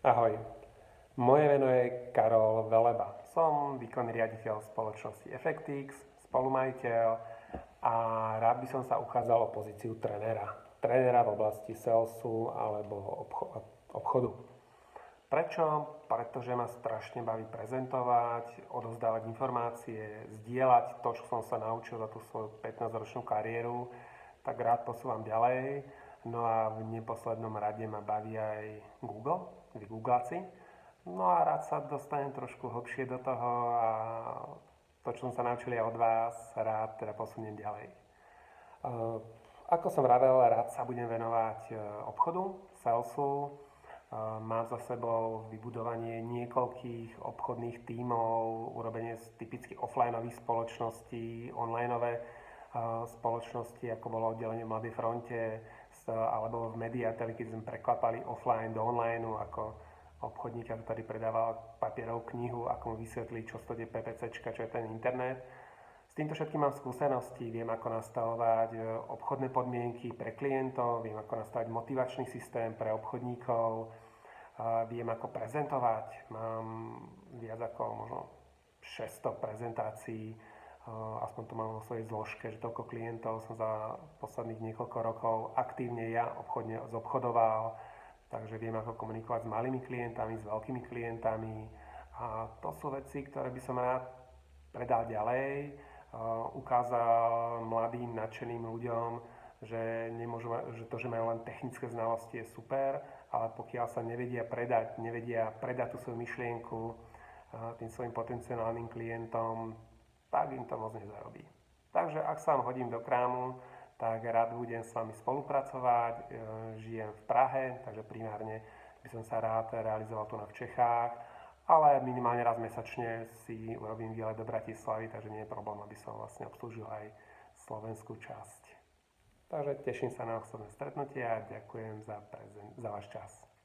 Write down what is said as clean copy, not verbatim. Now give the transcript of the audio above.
Ahoj, moje meno je Karol Veleba. Som výkonný riaditeľ spoločnosti FXX, spolumajiteľ a rád by som sa uchádzal o pozíciu trénera. Trénera v oblasti salesu alebo obchodu. Prečo? Pretože ma strašne baví prezentovať, odovzdávať informácie, zdieľať to, čo som sa naučil za tú svoju 15-ročnú kariéru, tak rád posúvam ďalej. No a v neposlednom rade ma baví aj Google, vy Googláci. No a rád sa dostanem trošku hlbšie do toho a to, čo som sa naučil ja od vás, rád teda posuniem ďalej. Ako som vravel, rád sa budem venovať obchodu, salesu. Mám za sebou vybudovanie niekoľkých obchodných tímov, urobenie z typicky offlineových spoločností, onlineové spoločnosti, ako bolo oddelenie v Mladej fronte, alebo v Mediateli, keď sme preklapali offline do online, ako obchodníka, ktorý predával papierovú knihu, ako mu vysvetlili, čo stojí PPCčka, čo je ten internet. S týmto všetkým mám skúsenosti, viem, ako nastavovať obchodné podmienky pre klientov, viem, ako nastavať motivačný systém pre obchodníkov, viem, ako prezentovať. Mám viac ako možno 600 prezentácií, aspoň to mám vo svojej zložke, že toľko klientov som za posledných niekoľko rokov aktívne ja obchodne zobchodoval, takže viem, ako komunikovať s malými klientami, s veľkými klientami a to sú veci, ktoré by som rád predal ďalej, ukázal mladým, nadšeným ľuďom, že to, že majú len technické znalosti, je super, ale pokiaľ sa nevedia predať tú svoju myšlienku tým svojim potenciálnym klientom, tak im to moc nezarobí. Takže ak sa vám hodím do krámu, tak rád budem s vami spolupracovať. Žijem v Prahe, takže primárne by som sa rád realizoval tu v Čechách, ale minimálne raz mesačne si urobím výlet do Bratislavy, takže nie je problém, aby som vlastne obslúžil aj slovenskú časť. Takže teším sa na osobné stretnutie a ďakujem za váš čas.